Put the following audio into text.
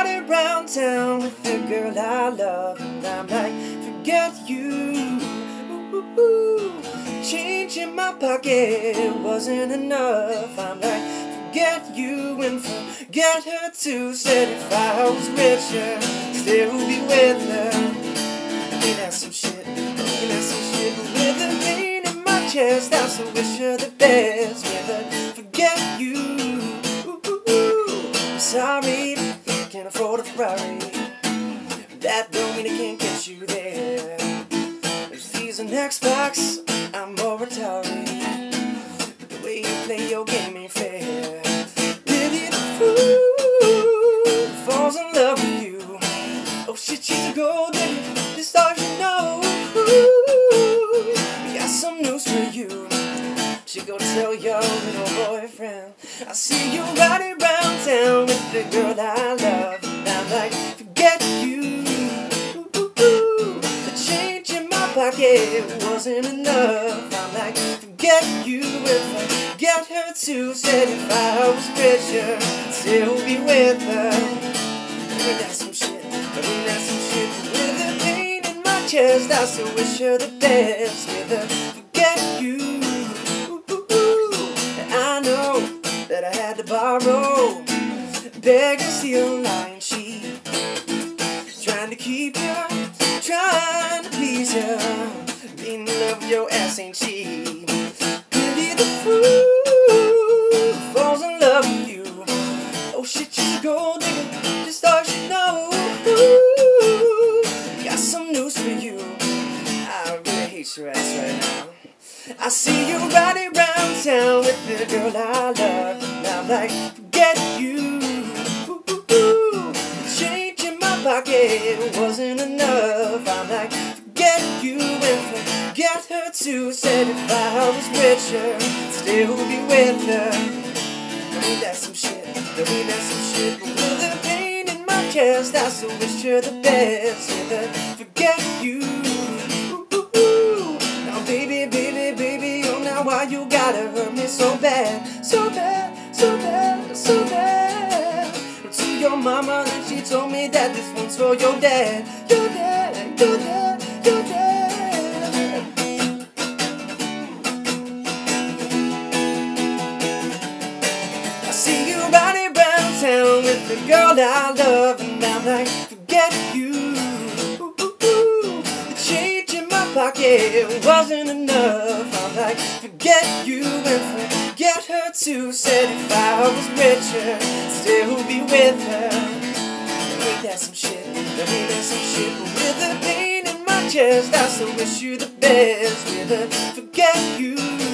riding round town with the girl I love, and I'm like, forget you. Ooh, change in my pocket wasn't enough. I'm like, forget you and forget her too. Said if I was richer, still be with her. Ain't that some shit? Ain't that some shit? With the pain in my chest, I still wish her the best. With her, forget you. I'm sorry, can't afford a Ferrari. That don't mean I can't get you there. If he's an Xbox, I'm more Atari. The way you play your game ain't fair. Pity the fool who falls in love with you. Oh shit, she's a gold digger, just thought you know. We got some news for you. She go tell your little boyfriend, I see you riding round town with the girl I love. And I'm like, forget you. The change in my pocket wasn't enough. I'm like, forget you and forget her too. Said if I was richer, I'd still be with her. Ain't that some shit? Ain't that some shit? With the pain in my chest, I still wish her the best. With her, forget you. I know that I had to borrow, beg and steal, lying cheap, trying to keep you, trying to please you. Being in love with your ass ain't cheap. Pity the fool who falls in love with you. Oh shit, she's a gold digger, just thought you know. Got some news for you. I really hate your ass right now. I see you riding round town with the girl I love, and I'm like, forget you. The change in my pocket wasn't enough. I'm like, forget you and forget her too. Said if I was richer, I'd still be with her. Ain't that some shit? Ain't that some shit? But with the pain in my chest, I still wish her the best. With her, forget you. Baby, baby, baby, oh now why you gotta hurt me so bad? So bad, so bad, so bad. To your mama, and she told me that this one's for your dad. Your dad, your dad, your dad. I see you riding round town with the girl I love, and I'm like, forget you. Pocket wasn't enough. I'm like, forget you and forget her too. Said if I was richer, I'd still be with her. Ain't that some shit? Ain't that some shit? But with the pain in my chest, I still wish you the best. With her, forget you.